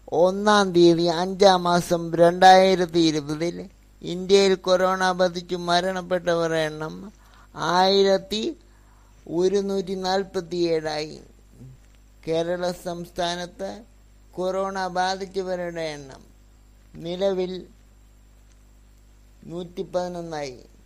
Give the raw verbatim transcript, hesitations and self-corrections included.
ഒന്നാം തീയതി അഞ്ചാം മാസം രണ്ടായിരത്തി ഇരുപതിൽ ഇന്ത്യയിൽ കൊറോണ ബാധിച്ചു മരണപ്പെട്ടവരുടെ എണ്ണം ആയിരത്തി ഒരുന്നൂറ്റി നാൽപ്പത്തി ഏഴായി. കേരള സംസ്ഥാനത്ത് കൊറോണ ബാധിച്ചവരുടെ എണ്ണം നിലവിൽ നൂറ്റി പതിനൊന്നായി.